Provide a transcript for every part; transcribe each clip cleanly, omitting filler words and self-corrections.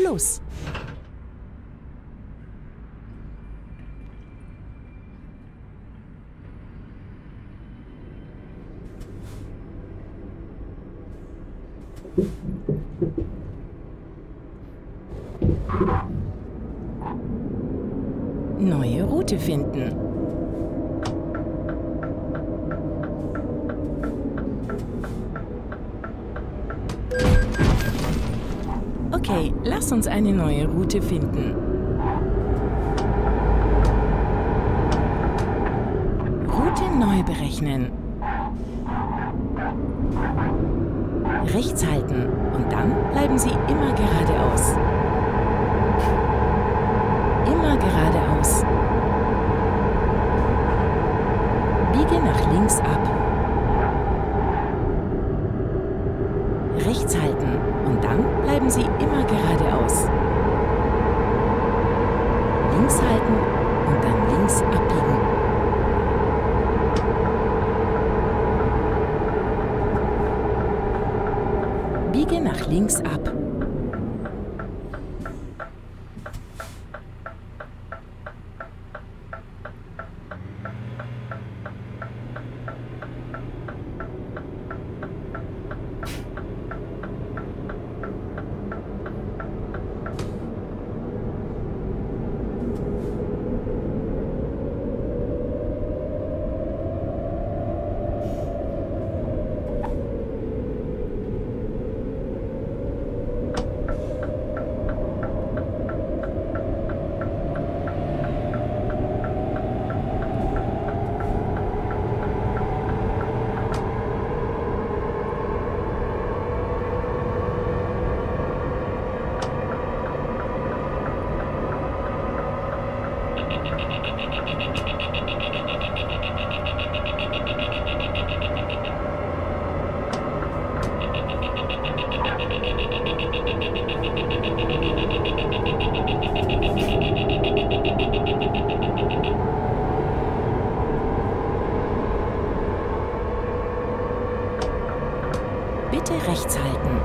los! Neue Route finden. Okay, lass uns eine neue Route finden. Route neu berechnen. Rechts halten und dann bleiben Sie immer geradeaus. Immer geradeaus. Biege nach links ab. Rechts halten und dann bleiben Sie immer geradeaus. Links halten und dann links abbiegen. Biege nach links ab. Bitte rechts halten.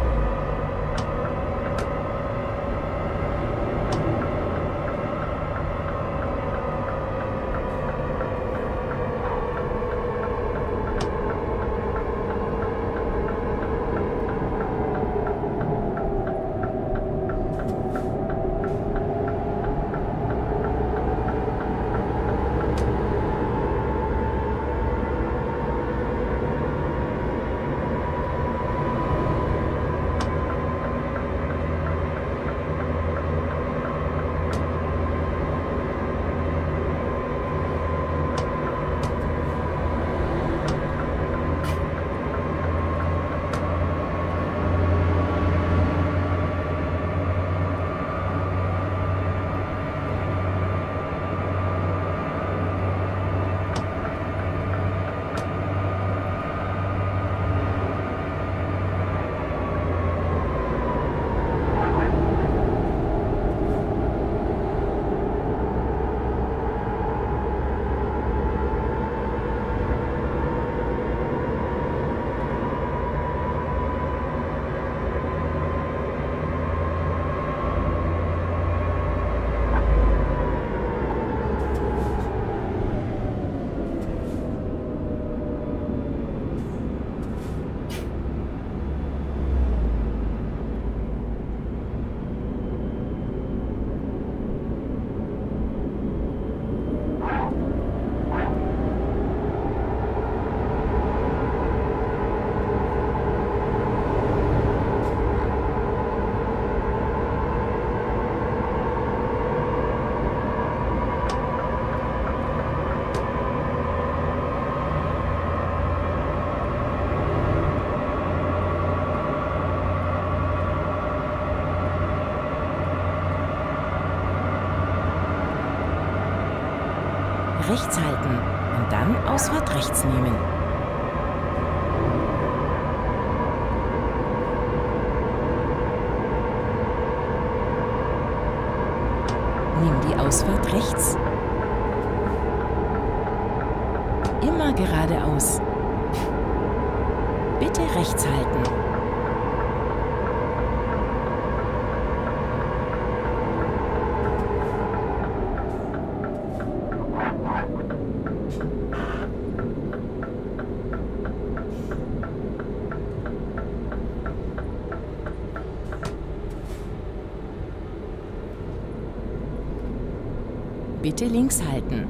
Rechts halten und dann Ausfahrt rechts nehmen. Nimm die Ausfahrt rechts. Immer geradeaus. Bitte rechts halten. Bitte links halten.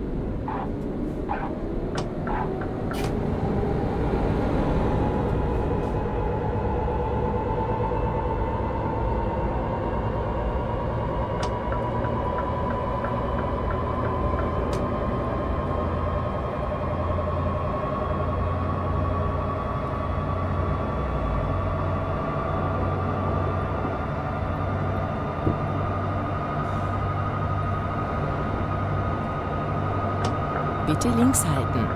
Bitte links halten.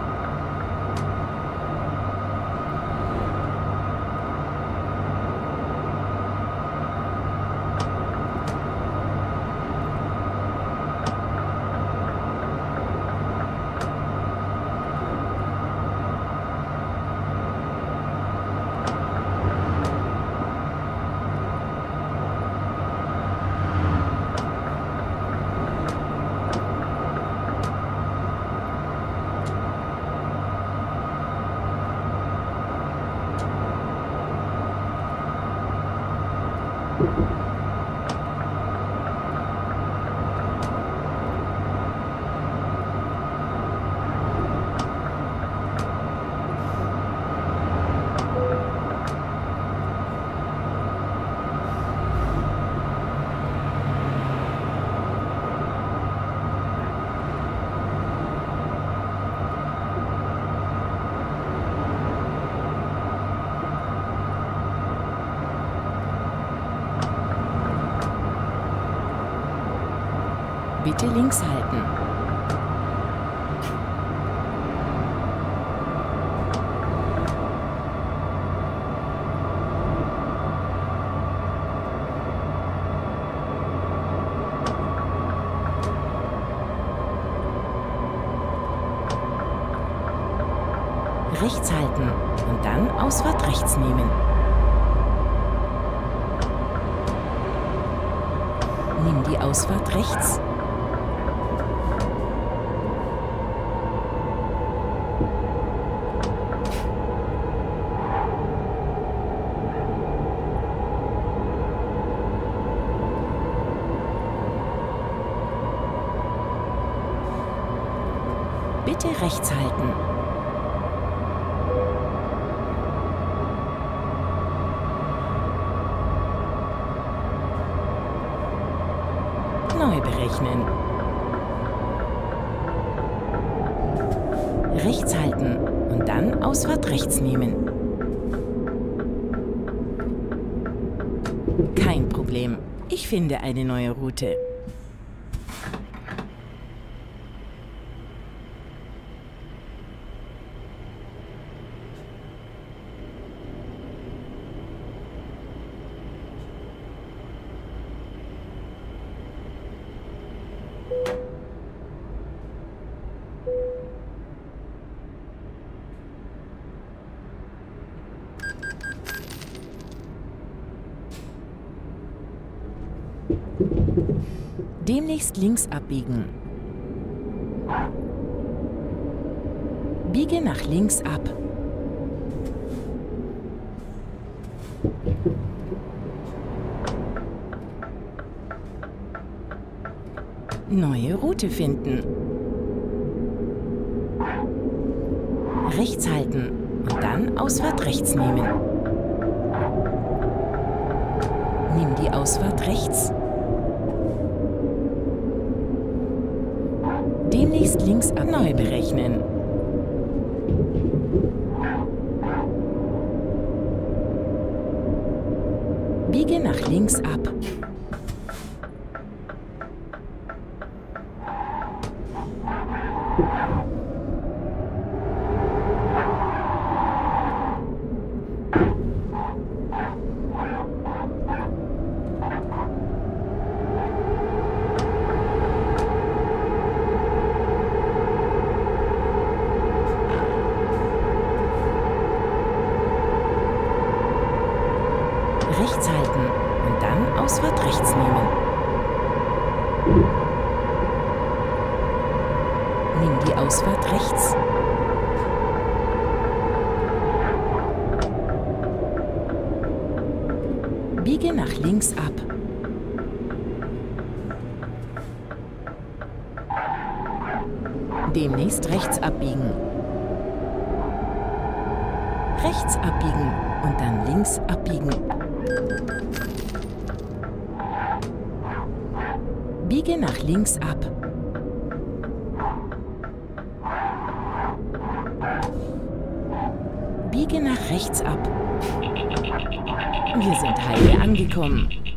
Bitte links halten. Rechts halten und dann Ausfahrt rechts nehmen. Nimm die Ausfahrt rechts. Bitte rechts halten. Neu berechnen. Rechts halten und dann Ausfahrt rechts nehmen. Kein Problem. Ich finde eine neue Route. Demnächst links abbiegen. Biege nach links ab. Neue Route finden. Rechts halten und dann Ausfahrt rechts nehmen. Nimm die Ausfahrt rechts. Demnächst links ab. Neu berechnen. Biege nach links ab. Rechts halten und dann Ausfahrt rechts nehmen. Nimm die Ausfahrt rechts. Biege nach links ab. Demnächst rechts abbiegen. Rechts abbiegen und dann links abbiegen. Biege nach links ab. Biege nach rechts ab. Wir sind heile angekommen.